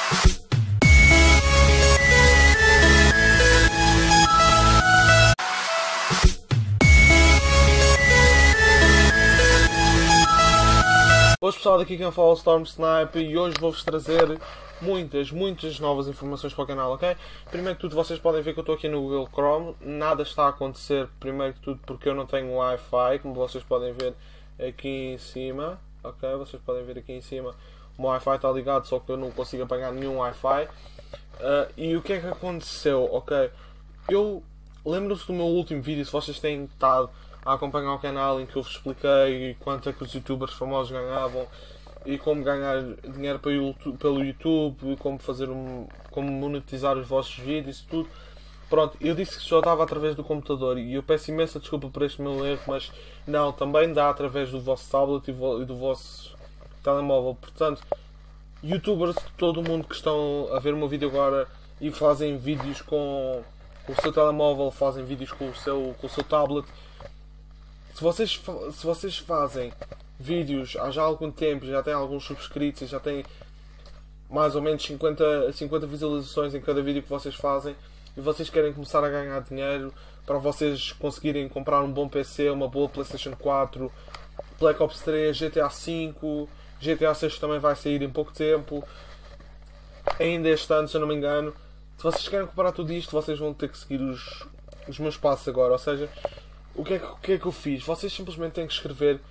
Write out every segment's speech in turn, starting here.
Boas pessoal, daqui quem fala é o Storm Snipe e hoje vou-vos trazer muitas novas informações para o canal, ok? Primeiro que tudo, vocês podem ver que eu estou aqui no Google Chrome, nada está a acontecer, primeiro que tudo porque eu não tenho Wi-Fi, como vocês podem ver aqui em cima, ok? Vocês podem ver aqui em cima, o meu Wi-Fi está ligado, só que eu não consigo apanhar nenhum Wi-Fi. E o que é que aconteceu, ok? Eu lembro-se do meu último vídeo, se vocês têm estado a acompanhar o canal em que eu vos expliquei quanto é que os youtubers famosos ganhavam e como ganhar dinheiro pelo YouTube, como monetizar os vossos vídeos e tudo. Pronto, eu disse que só dava através do computador e eu peço imensa desculpa por este meu erro, mas não, também dá através do vosso tablet e do vosso telemóvel. Portanto, youtubers de todo o mundo que estão a ver o meu vídeo agora e fazem vídeos com o seu telemóvel, fazem vídeos com o seu tablet. Se vocês fazem vídeos há já algum tempo, já têm alguns subscritos, já têm mais ou menos 50 visualizações em cada vídeo que vocês fazem e vocês querem começar a ganhar dinheiro para vocês conseguirem comprar um bom PC, uma boa PlayStation 4, Black Ops 3, GTA V, GTA 6 também vai sair em pouco tempo, ainda este ano, se eu não me engano. Se vocês querem comprar tudo isto, vocês vão ter que seguir os meus passos agora, ou seja, o que é que eu fiz? Vocês simplesmente têm que escrever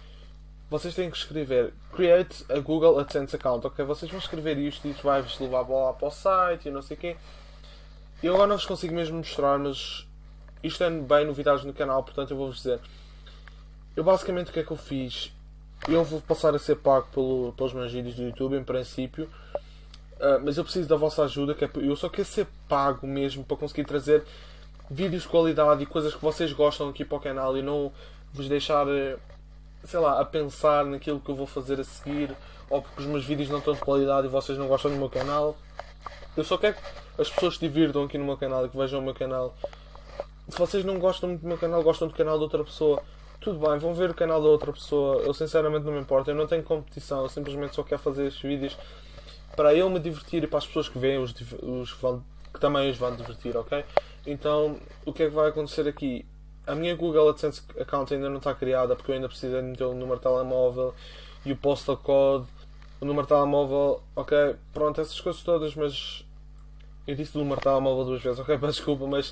Create a Google AdSense Account, ok? Vocês vão escrever isto e isto vai-vos levar lá para o site e não sei o quê. Eu agora não vos consigo mesmo mostrar, mas isto é bem novidades no canal, portanto eu vou-vos dizer. Eu basicamente o que é que eu fiz? Eu vou passar a ser pago pelos meus vídeos do YouTube em princípio, mas eu preciso da vossa ajuda, eu só quero ser pago mesmo para conseguir trazer vídeos de qualidade e coisas que vocês gostam aqui para o canal e não vos deixar, sei lá, a pensar naquilo que eu vou fazer a seguir ou porque os meus vídeos não estão de qualidade e vocês não gostam do meu canal. Eu só quero que as pessoas se divirtam aqui no meu canal e que vejam o meu canal. Se vocês não gostam muito do meu canal, gostam do canal de outra pessoa, tudo bem, vão ver o canal da outra pessoa. Eu sinceramente não me importo, eu não tenho competição, eu simplesmente só quero fazer estes vídeos para eu me divertir e para as pessoas que veem que também os vão divertir, ok? Então, o que é que vai acontecer aqui? A minha Google AdSense account ainda não está criada porque eu ainda preciso de meter o número de telemóvel e o postal code, o número de telemóvel, ok? Pronto, essas coisas todas, mas eu disse o número de telemóvel 2 vezes, ok? Peço desculpa, mas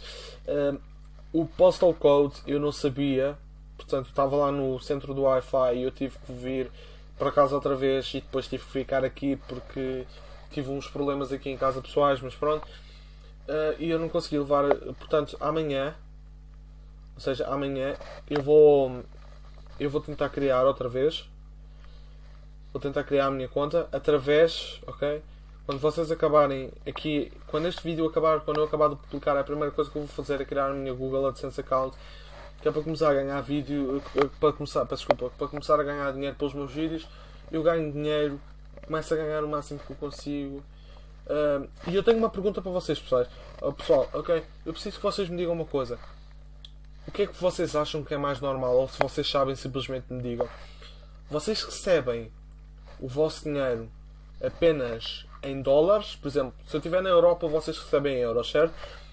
o postal code eu não sabia, portanto estava lá no centro do Wi-Fi e eu tive que vir para casa outra vez e depois tive que ficar aqui porque tive uns problemas aqui em casa pessoais, mas pronto. E eu não consegui levar, portanto amanhã, ou seja, amanhã eu vou tentar criar outra vez, vou tentar criar a minha conta através, ok? Quando vocês acabarem aqui, quando este vídeo acabar, quando eu acabar de publicar, a primeira coisa que eu vou fazer é criar a minha Google AdSense account, que é para começar a ganhar para começar a ganhar dinheiro pelos meus vídeos. Eu ganho dinheiro, começo a ganhar o máximo que eu consigo. E eu tenho uma pergunta para vocês, pessoal, ok? Eu preciso que vocês me digam uma coisa. O que é que vocês acham que é mais normal? Ou se vocês sabem, simplesmente me digam. Vocês recebem o vosso dinheiro apenas em dólares? Por exemplo, se eu estiver na Europa, vocês recebem em euros, certo?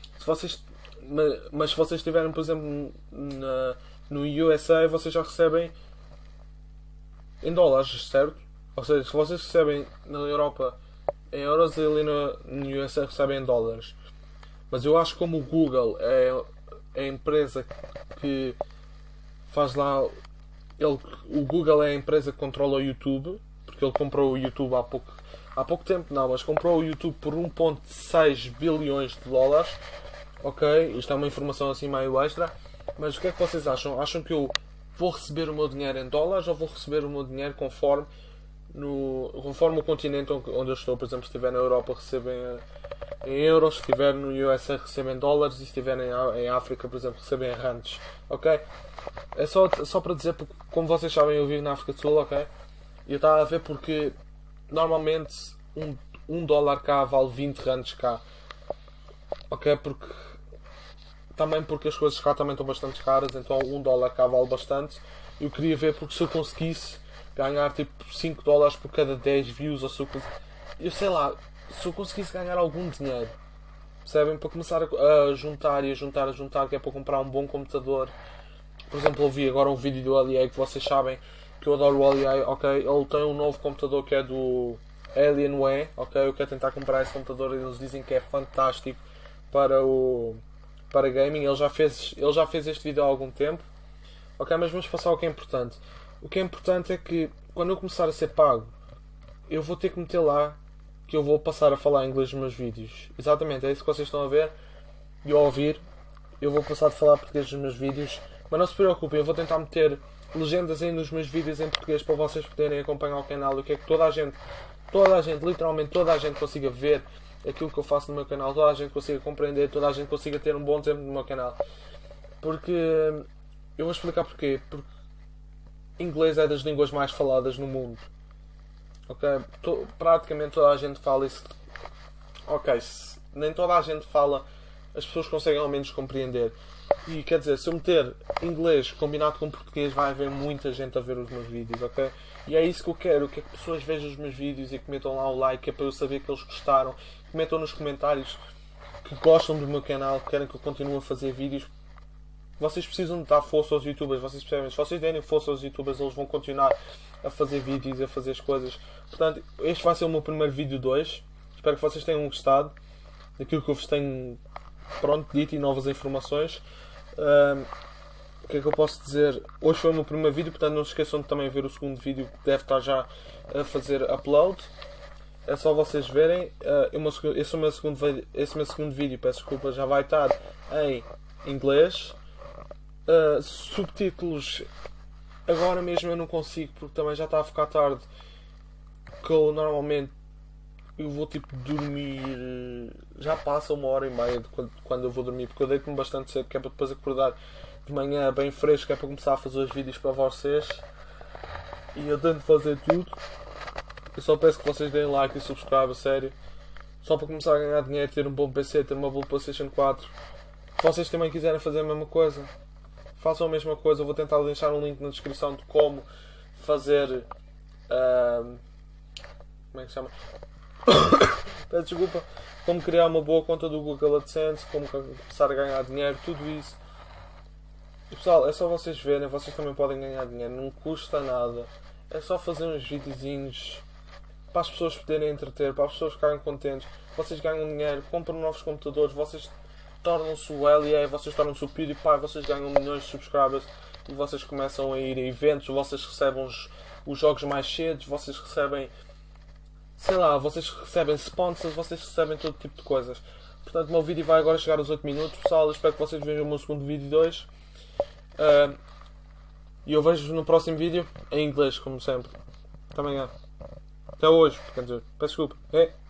Mas se vocês estiverem, por exemplo, no USA, vocês já recebem em dólares, certo? Ou seja, se vocês recebem na Europa em euros, ali no USA recebem em dólares. Mas eu acho que como o Google é a empresa que faz lá, o Google é a empresa que controla o YouTube, porque ele comprou o YouTube há pouco tempo, não, mas comprou o YouTube por 1,6 bilhões de dólares, ok? Isto é uma informação assim meio extra, mas o que é que vocês acham? Acham que eu vou receber o meu dinheiro em dólares ou vou receber o meu dinheiro conforme o continente onde eu estou? Por exemplo, se estiver na Europa recebem em euros, se estiver no USA recebem em dólares e se estiver em África, por exemplo, recebem em rands, ok? É só para dizer, porque como vocês sabem eu vivo na África do Sul, ok? E eu estava a ver porque normalmente um dólar cá vale 20 rands cá, ok? Também porque as coisas cá também estão bastante caras, então um dólar cá vale bastante. Eu queria ver porque se eu conseguisse ganhar tipo 5 dólares por cada 10 views ou se eu sei lá, se eu conseguisse ganhar algum dinheiro, percebem? Para começar a juntar e a juntar, que é para comprar um bom computador. Por exemplo, eu vi agora um vídeo do LEA, que vocês sabem que eu adoro o LEA, ok? Ele tem um novo computador que é do Alienware, ok? Eu quero tentar comprar esse computador e eles dizem que é fantástico para gaming. Ele já fez este vídeo há algum tempo, ok? Mas vamos passar ao que é importante. O que é importante é que quando eu começar a ser pago, eu vou ter que meter lá que eu vou passar a falar inglês nos meus vídeos. Exatamente, é isso que vocês estão a ver e a ouvir. Eu vou passar a falar português nos meus vídeos. Mas não se preocupem, eu vou tentar meter legendas aí nos meus vídeos em português para vocês poderem acompanhar o canal. Eu quero que toda a gente, literalmente toda a gente consiga ver aquilo que eu faço no meu canal. Toda a gente consiga compreender, toda a gente consiga ter um bom tempo no meu canal. Porque, eu vou explicar porquê. Porque inglês é das línguas mais faladas no mundo. Ok? Praticamente toda a gente fala isso. Ok, nem toda a gente fala, as pessoas conseguem ao menos compreender. E quer dizer, se eu meter inglês combinado com português, vai haver muita gente a ver os meus vídeos, ok? E é isso que eu quero, que pessoas vejam os meus vídeos e que metam lá o like, é para eu saber que eles gostaram. Que metam nos comentários que gostam do meu canal, que querem que eu continue a fazer vídeos. Vocês precisam de dar força aos youtubers, vocês percebem? Se vocês derem força aos youtubers, eles vão continuar a fazer vídeos e a fazer as coisas. Portanto, este vai ser o meu primeiro vídeo 2. Espero que vocês tenham gostado daquilo que eu vos tenho dito e novas informações. O que é que eu posso dizer? Hoje foi o meu primeiro vídeo, portanto não se esqueçam de também ver o segundo vídeo, que deve estar já a fazer upload. É só vocês verem. Esse meu segundo vídeo, peço desculpa, já vai estar em inglês. Subtítulos agora mesmo eu não consigo, porque também já está a ficar tarde. Que eu normalmente vou tipo dormir, já passa 1h30 de quando eu vou dormir, porque eu deito-me bastante cedo, que é para depois acordar de manhã bem fresco, que é para começar a fazer os vídeos para vocês. E eu tento fazer tudo. Eu só peço que vocês deem like e subscribe, a sério. Só para começar a ganhar dinheiro, ter um bom PC, ter uma boa PlayStation 4. Se vocês também quiserem fazer a mesma coisa, façam a mesma coisa. Eu vou tentar deixar um link na descrição de como fazer. Como é que se chama? Peço desculpa. Como criar uma boa conta do Google AdSense, como começar a ganhar dinheiro, tudo isso. E pessoal, é só vocês verem, vocês também podem ganhar dinheiro, não custa nada. É só fazer uns videozinhos para as pessoas poderem entreter, para as pessoas ficarem contentes. Vocês ganham dinheiro, compram novos computadores, vocês tornam-se o LEA, vocês tornam-se o PewDiePie, vocês ganham milhões de subscribers e vocês começam a ir a eventos, vocês recebem os jogos mais cedo, vocês recebem, sei lá, vocês recebem sponsors, vocês recebem todo tipo de coisas. Portanto, o meu vídeo vai agora chegar aos 8 minutos, pessoal. Eu espero que vocês vejam o meu segundo vídeo 2. E eu vejo-vos no próximo vídeo em inglês, como sempre. Até amanhã. Até hoje, quer dizer, peço desculpa.